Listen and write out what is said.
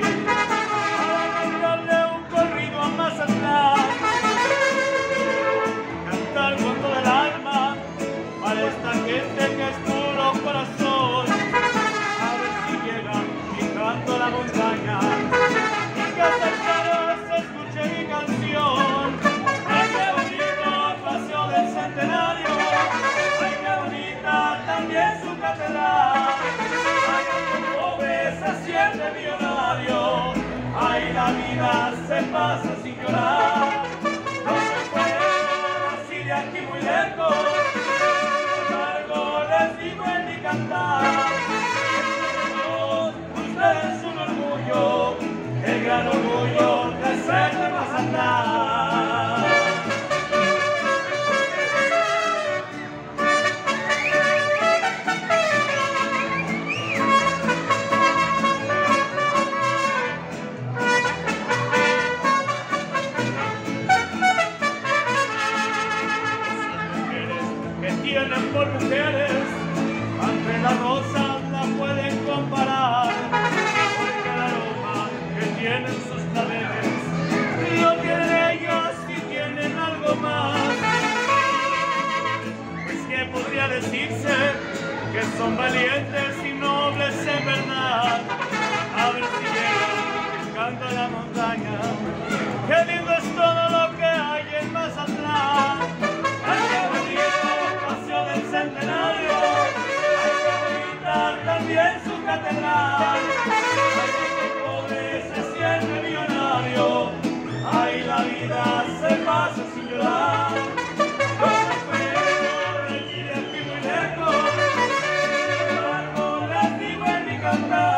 para cantarle un corrido a Mazatlán, cantar con toda el alma para esta gente que es puro corazón, a ver si llega picando la montaña y que hasta el cielo se escuche mi canción. Ay, qué bonito Paseo del Centenario, ay, qué bonita también su catedral, ay, el pobre se siente millonario, ay, la vida se pasa sin llorar. No se puede así de aquí muy lejos, sin embargo les digo en mi cantar, ustedes es un orgullo, el gran orgullo de ser de Mazatlán. Tienen por mujeres, entre las rosas la pueden comparar, porque el aroma que tienen sus claveles lo tienen ellas y tienen algo más. Pues que podría decirse que son valientes y nobles en verdad, a ver si llegan buscando la montaña. Qué lindo es todo lo que hay en Mazatlán. Ay, qué bonito Paseo del Centenario, ay, qué bonita también su catedral, ay, el pobre se siente millonario, ay, la vida se pasa sin llorar. No se puede ir aquí muy lejos, sin embargo les digo en mi cantar.